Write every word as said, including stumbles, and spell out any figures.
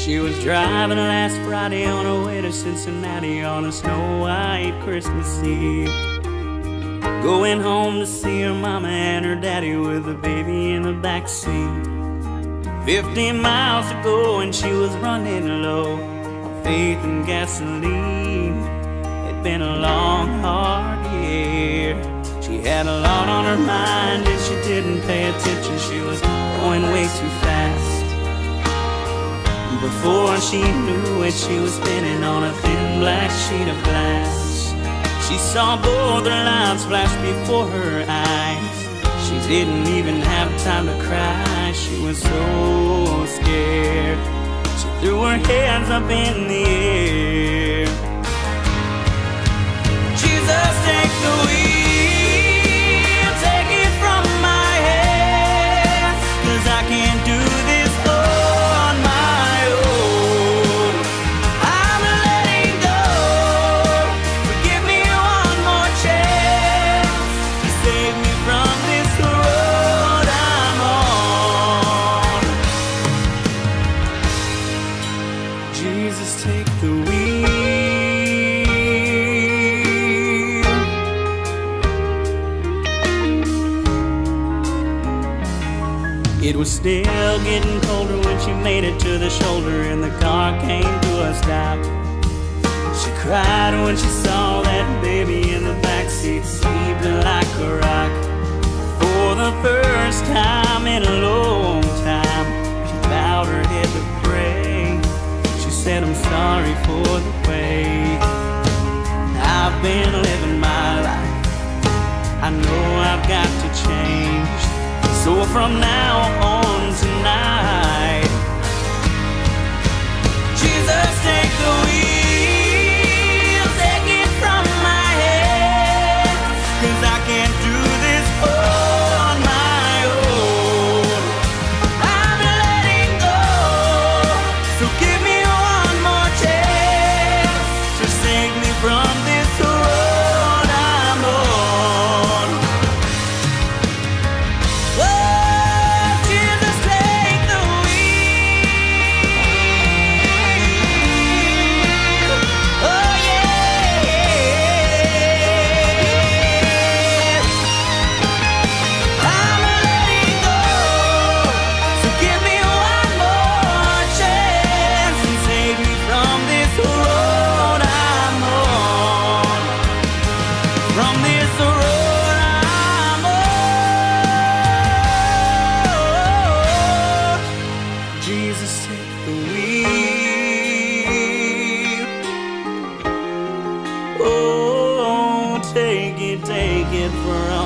She was driving last Friday on her way to Cincinnati on a snow white Christmas Eve, going home to see her mama and her daddy with the baby in the backseat. Fifteen miles to go and she was running low on faith and gasoline. It'd been a long, hard year. She had a lot on her mind and she didn't pay attention. She was going way too fast. Before she knew it, she was spinning on a thin black sheet of glass. She saw both her lives flash before her eyes. She didn't even have time to cry. She was so scared. She threw her hands up in the air. Jesus, take the wheel, take it from my hands, 'cause I can't do this on my own. I'm letting go. Forgive me one more chance to save me from this road I'm on. Jesus, take the wheel. It was still getting colder when she made it to the shoulder and the car came to a stop. She cried when she saw that baby in the backseat, sleeping like a rock. For the first time in a long time, she bowed her head to pray. She said, I'm sorry for the way I've been living my life. I know I've got to change. So from now on tonight, Jesus, take the wheel, take it from my hands, 'cause I can't do this on my own. I'm letting go. So give me one more chance to save me from this road I'm on. Jesus, take the wheel. Oh, take it, take it from